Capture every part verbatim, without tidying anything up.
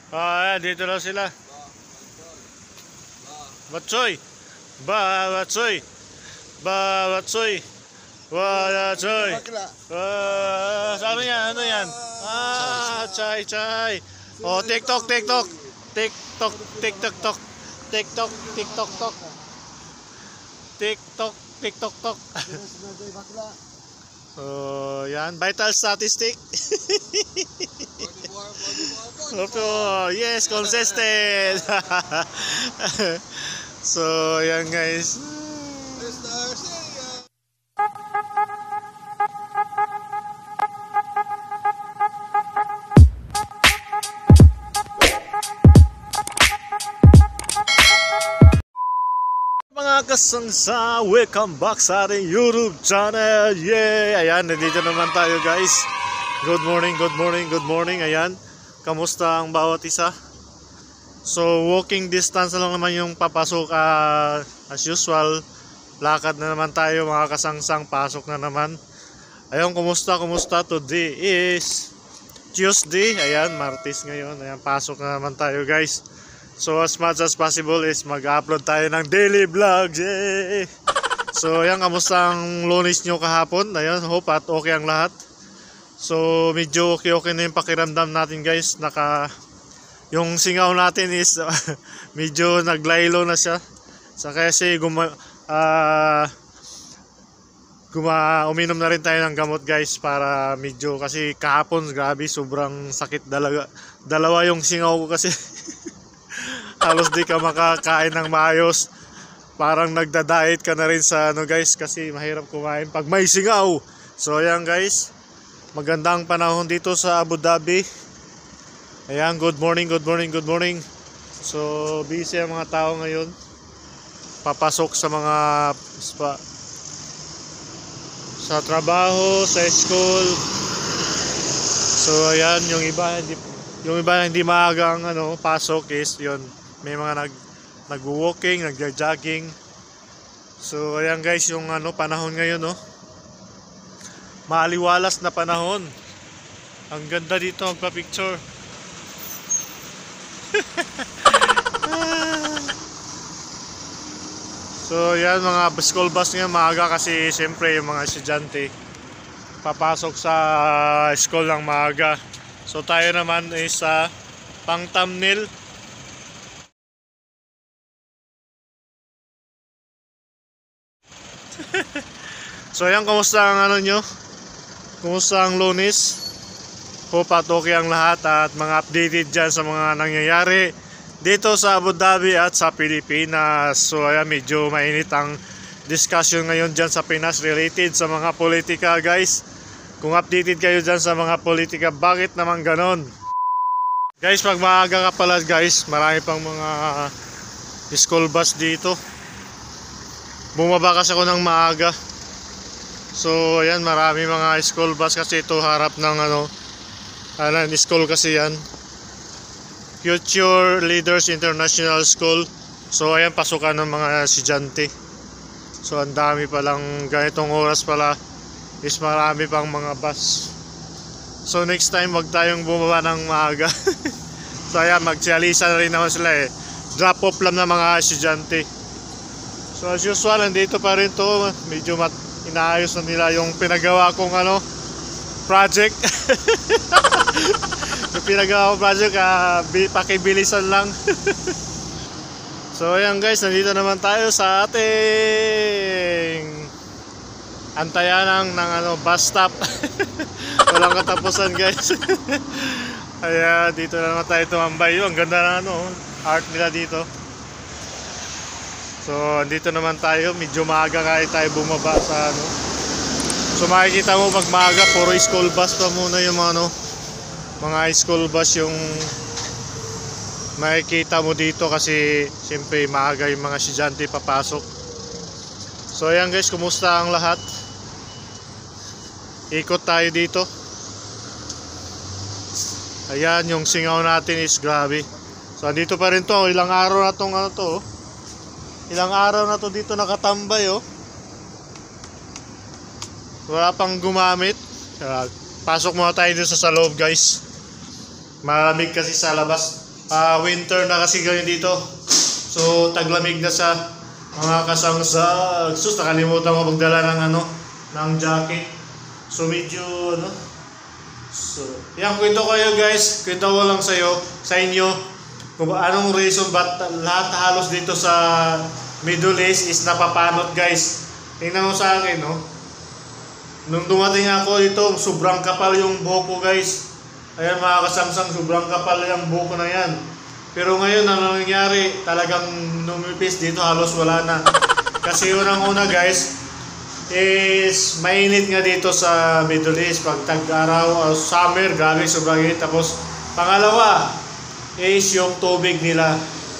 Ah, dito na sila. Batsoy. Ba, batsoy. Ba, batsoy. Ba, batsoy. Ah, ano yan? Ano yan? Ah, chay, chay. Oh, TikTok, TikTok. TikTok, TikTok, tok. TikTok, TikTok, tok. TikTok, TikTok, tok. Oh, yan. Vital statistic. Opo, yes, consistent. So, yan guys. Mga kasangsa, welcome back sa ating YouTube channel. Yeah! Ayan, nandito naman tayo guys. Good morning, good morning, good morning. Ayan, kamusta ang bawat isa? So, walking distance na lang naman yung papasok, uh, as usual. Lakad na naman tayo mga kasangsang, pasok na naman. Ayan, kumusta, kumusta? Today is Tuesday. Ayan, Martes ngayon. Ayan, pasok na naman tayo guys. So as much as possible is mag-upload tayo ng daily vlogs. Yay! So ayan, kamusta ang Lunes nyo kahapon? Ayan, hope at okay ang lahat. So medyo okay okay na yung pakiramdam natin guys. Naka, yung singaw natin is medyo naglaylo na siya. So kasi guma, uh, guma, uminom na rin tayo ng gamot guys. Para medyo, kasi kahapon grabe, sobrang sakit dalawa, dalawa yung singaw ko kasi. Halos di ka makakain ng maayos. Parang nagda-diet ka na rin sa ano guys, kasi mahirap kumain pag may singaw. So ayan guys, magandang panahon dito sa Abu Dhabi. Ayan, good morning, good morning, good morning. So busy ang mga tao ngayon, papasok sa mga spa, sa trabaho, sa school. So ayan, yung iba hindi, yung iba hindi maaga ang ano, pasok is yun. May mga nag nag-walking, nag-jogging. So ayan guys, yung ano panahon ngayon, no. Maaliwalas na panahon. Ang ganda dito magpa-picture. So yan, mga school bus ngayon maaga kasi siyempre yung mga estudyante papasok sa school ng maaga. So tayo naman is sa uh, pang thumbnail. So ayan, kumusta ang ano nyo? Kumusta ang Lunes? Hope at okay ang lahat at mga updated dyan sa mga nangyayari dito sa Abu Dhabi at sa Pilipinas. So ayan, medyo mainit ang discussion ngayon dyan sa Pinas related sa mga politika guys. Kung updated kayo dyan sa mga politika, bakit naman ganon? Guys, pag maaga ka pala guys, marami pang mga school bus dito. Bumaba kasi ako ng maaga. So ayan, marami mga school bus kasi ito harap ng ano, ano school kasi yan, Future Leaders International School. So ayan, pasukan ng mga estudyante. So ang dami palang, ganitong oras pala is marami pang mga bus. So next time wag tayong bumaba ng maaga. So ayan, magsialisa na rin naman sila eh. Drop off lang ng mga estudyante. So as usual, nandito pa rin to. Medyo mat inaayos na nila yung pinagawa kong ano, project. Yung pinagawa kong project, uh, pakibilisan lang. So ayan guys, nandito naman tayo sa ating antayan ng ano, bus stop. Walang katapusan guys. Kaya dito na naman tayo tumambay. Ang ganda na ano, art nila dito. So andito naman tayo, medyo maaga kahit tayo bumaba sa ano. So makikita mo pag maaga, puro school bus pa muna yung mga ano, mga school bus yung makikita mo dito kasi siyempre maaga yung mga estudyante papasok. So ayan guys, kumusta ang lahat? Ikot tayo dito. Ayan, yung singaw natin is grabe. So andito pa rin to, ilang araw na tong ano to, ilang araw na to dito nakatambay oh. Wala pang gumamit. Pasok muna tayo dito sa loob guys. Malamig kasi sa labas. uh, winter na kasi ngayon dito. So taglamig na sa mga kasangsag. Sus, nakalimutan ko magdala ng ano, ng jacket. So medyo ano. So, yan, kwento ko kayo guys. Kwento ko lang sa iyo, sa inyo kung anong reason ba't lahat halos dito sa Middle East is napapanot guys. Tingnan mo sa akin, no? Nung dumating ako dito, sobrang kapal yung buhok ko guys. Ayan mga kasamsang, sobrang kapal yung buhok ko na yan. Pero ngayon, ano nangyari? Talagang numipis dito, halos wala na. Kasi unang-una guys, is mainit nga dito sa Middle East. Pag tag-araw, uh, summer, grabe, sobrang init. Tapos, pangalawa, is yung tubig nila.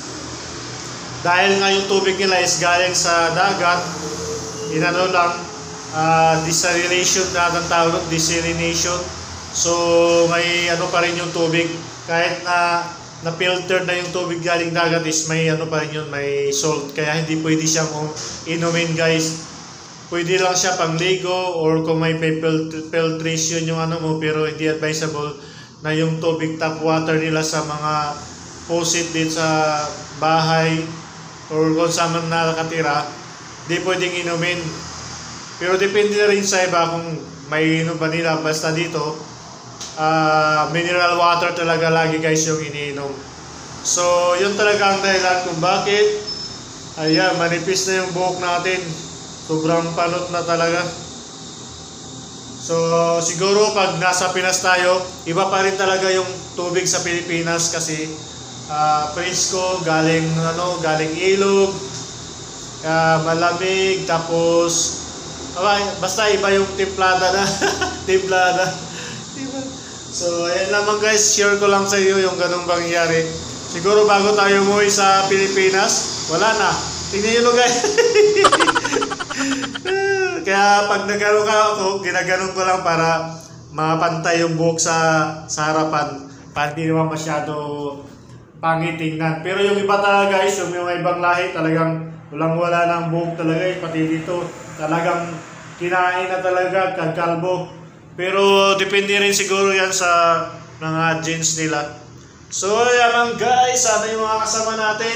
Dahil nga yung tubig nila is galing sa dagat, inano lang, uh, desalination na ang tawag, desalination. So may ano pa rin yung tubig, kahit na na-filtered na yung tubig galing dagat is may ano pa rin yun, may salt. Kaya hindi pwede siyang inumin guys. Pwede lang siya pangligo or kung may filtration yung ano mo, pero hindi advisable na yung tubig tap water nila sa mga faucet din sa bahay or kung saan man nakatira, di pwedeng inumin. Pero depende na rin sa iba kung may inom ba nila. Basta dito, uh, mineral water talaga lagi guys yung iniinom. So, yun talaga ang dahilan kung bakit, ayan, manipis na yung buhok natin. Sobrang panot na talaga. So, siguro pag nasa Pinas tayo, iba pa rin talaga yung tubig sa Pilipinas kasi uh, presko, galing, ano, galing ilog, uh, malamig, tapos okay, basta iba yung timplada na. Timplada. So, ayan naman guys, share ko lang sa iyo yung ganung pangyayari. Siguro bago tayo umuwi sa Pilipinas, wala na. Tingnan nyo guys. Kaya pag nagano ka ako, ginaganon ko lang para mapantay yung buhok sa, sa harapan. Para hindi naman masyado pangit tingnan. Pero yung iba talaga guys, yung mga ibang lahi talagang walang wala ng buhok talaga. Eh. Pati dito talagang kinain na talaga, kagkalbo. Pero depende rin siguro yan sa mga genes nila. So yan lang guys, sana yung mga kasama natin.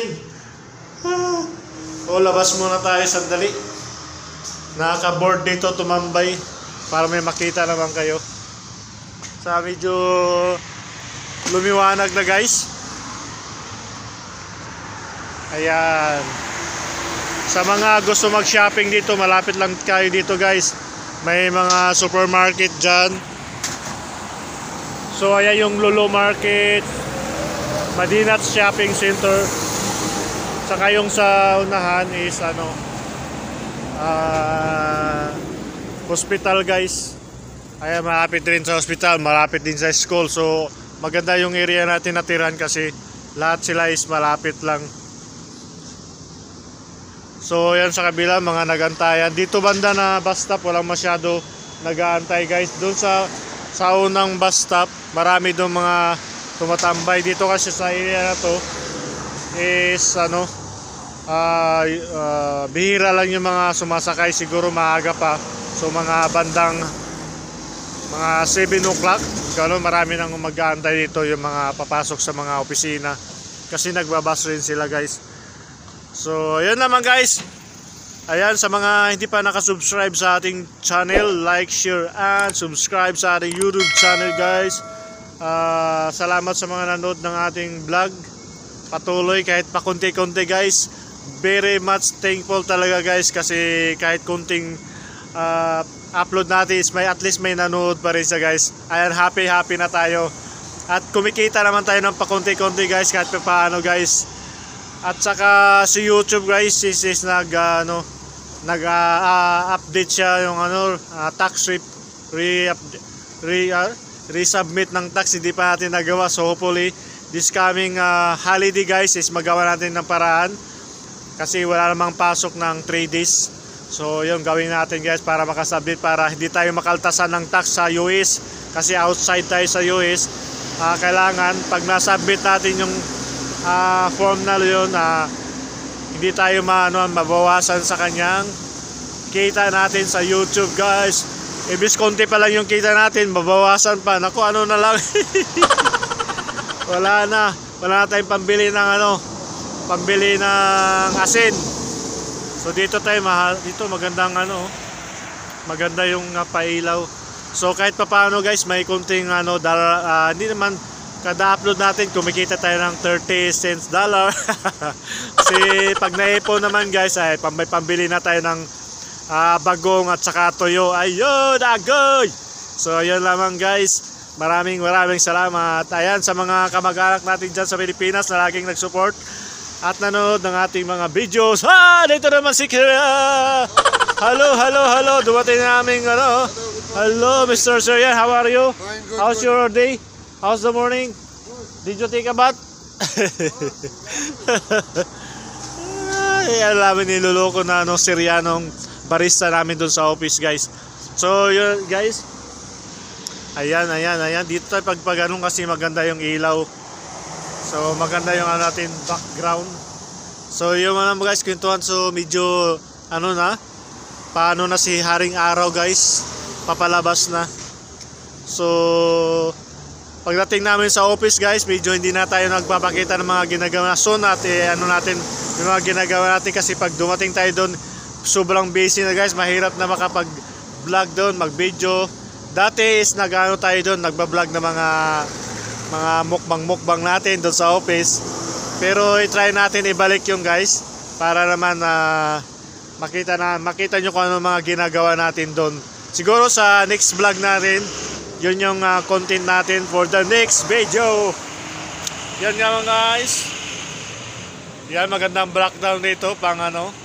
O labas muna tayo sandali. Nakaka-board dito tumambay para may makita naman kayo. Sa medyo lumiwanag na guys. Ayan. Sa mga gusto mag-shopping dito, malapit lang kayo dito guys. May mga supermarket dyan. So ayan yung Lulu Market, Madinat Shopping Center. Saka yung sa unahan is ano, uh, hospital guys. Ayan, malapit rin sa hospital, malapit din sa school. So maganda yung area natin natiran kasi lahat sila is malapit lang. So yan sa kabila, mga nagantayan. Dito banda na bus stop, walang masyado nag-aantay guys. Doon sa, sa unang bus stop, marami doon mga tumatambay. Dito kasi sa area na to is ano, uh, uh, bihira lang yung mga sumasakay. Siguro maaga pa. So mga bandang mga seven o'clock, gano'n, marami nang mag-aantay dito yung mga papasok sa mga opisina. Kasi nagbabas rin sila guys. So, yun naman guys. Ayan, sa mga hindi pa nakasubscribe sa ating channel, like, share, and subscribe sa ating YouTube channel guys. uh, Salamat sa mga nanood ng ating vlog. Patuloy kahit pa konti-konti guys. Very much thankful talaga guys. Kasi kahit konting uh, upload natin is may, at least may nanood pa rin siya guys. Ayan, happy happy na tayo. At kumikita naman tayo ng pa konti-konti guys, kahit pa paano guys. At saka si YouTube guys is, is nag uh, ano, nag uh, uh, update siya yung ano, uh, tax re re, re uh, resubmit ng tax, hindi pa natin nagawa. So hopefully this coming uh, holiday guys is magawa natin ng paraan kasi wala namang pasok ng three days. So yun gawin natin guys para makasubmit, para hindi tayo makaltasan ng tax sa U S kasi outside tayo sa U S. Uh, kailangan pag nasubmit natin yung Uh, form na yun, uh, hindi tayo maano, mabawasan sa kanyang kita natin sa YouTube guys. Ibis konti pa lang yung kita natin, mabawasan pa. Naku, ano na lang. Wala na. wala na tayong pambili ng ano, pambili ng asin. So dito tayo mahal, dito magandang ano, maganda yung uh, pailaw. So kahit papaano guys, may kunting ano, dollar, uh, hindi naman kada upload natin kumikita tayo ng thirty cents dollar. Kasi pag naipon naman guys, ay pambay pambili na tayo ng uh, bagong at saka toyo. Ayun, agoy! So ayun lamang guys. Maraming maraming salamat. Ayan sa mga kamag-anak natin dyan sa Pilipinas na laging nag-support at nanonood ng ating mga videos. Ha! Dito naman si Kira! Hello, hello, hello! Dumating na aming ano. Hello, Mister Sirian. How are you? Fine, good, How's good. your day? How's the morning? Did you take a bath? Ay, alam mo, niloloko na ano, Sirianong barista namin dun sa office guys. So yun guys. Ayan, ayan, ayan. Dito tayo pag pag ganun kasi maganda yung ilaw. So maganda yung ano natin background. So yun man guys, kwentuhan. So medyo ano na, paano na si Haring Araw guys, papalabas na. So pagdating namin sa office guys, medyo hindi na tayo nagpapakita ng mga ginagawa. So natin, ano natin, yung mga ginagawa natin kasi pag dumating tayo doon, sobrang busy na guys, mahirap na makapag vlog doon, mag video. Dati is nag-ano tayo doon, nagba-vlog ng mga mga mukbang-mukbang natin doon sa office. Pero i-try natin ibalik yung guys para naman uh, makita na makita nyo kung ano mga ginagawa natin doon. Siguro sa next vlog natin, yun yung uh, content natin for the next video. Yan nga mga guys. Yan, magandang breakdown dito pang ano.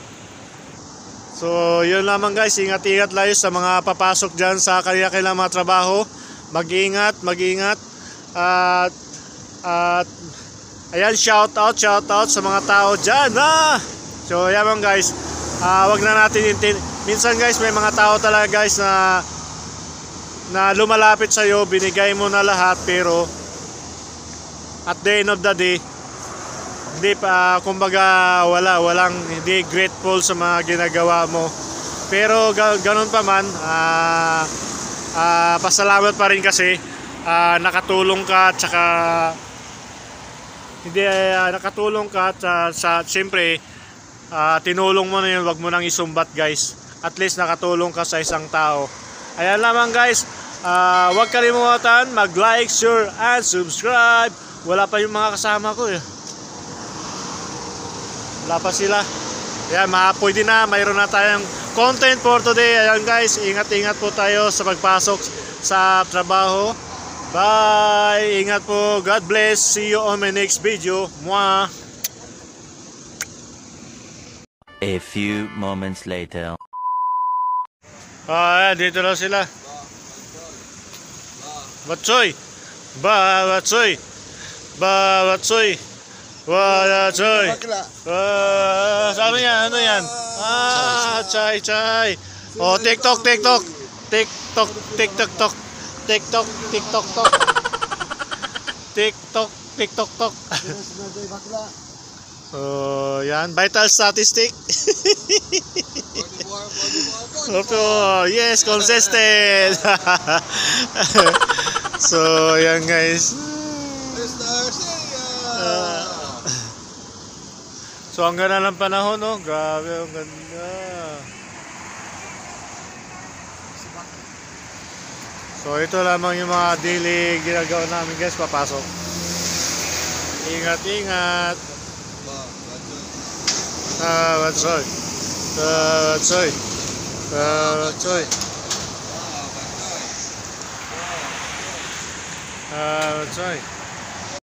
So yun lamang guys, ingat-ingat layo sa mga papasok dyan sa kanilang mga trabaho. Mag-ingat, mag-ingat. At at ayan, shout out, shout out sa mga tao dyan ha. So yan mga guys, uh, wag na natin intin. Minsan guys, may mga tao talaga guys na na lumalapit sa iyo, binigay mo na lahat pero at the end of the day, hindi pa, uh, kumbaga wala, walang, hindi grateful sa mga ginagawa mo. Pero ga, ganun pa man, uh, uh, pasalamat pa rin kasi uh, nakatulong ka at saka hindi, uh, nakatulong ka at uh, sa, siyempre uh, tinulong mo na yun, wag mo nang isumbat guys. At least nakatulong ka sa isang tao. Ayan lamang guys, uh, wag kalimutan mag-like, share, and subscribe. Wala pa yung mga kasama ko eh. Wala pa sila. Ayan, pwede na, mayroon na tayong content for today. Ayan guys, ingat-ingat po tayo sa pagpasok sa trabaho. Bye! Ingat po. God bless. See you on my next video. Mwah! A few moments later. Ah, dito na sila. Batsoy! Ba, batsoy! Ba, batsoy! Wala, Choy. Uh, ano yan? Ano yan? Ah, chay, chay. Oh, TikTok, TikTok. TikTok, TikTok, tok. TikTok, TikTok, tok. TikTok, TikTok, tok. Oh, yan. Vital statistic. Oh, yes, consistent. So, yan guys. Uh, So ang ganda ng panahon, no? Grabe, ang ganda. So ito lamang yung mga daily ginagawa namin guys, papasok. Ingat, ingat. Ah, batsoy. Ah, batsoy. Ah, batsoy. Ah, batsoy.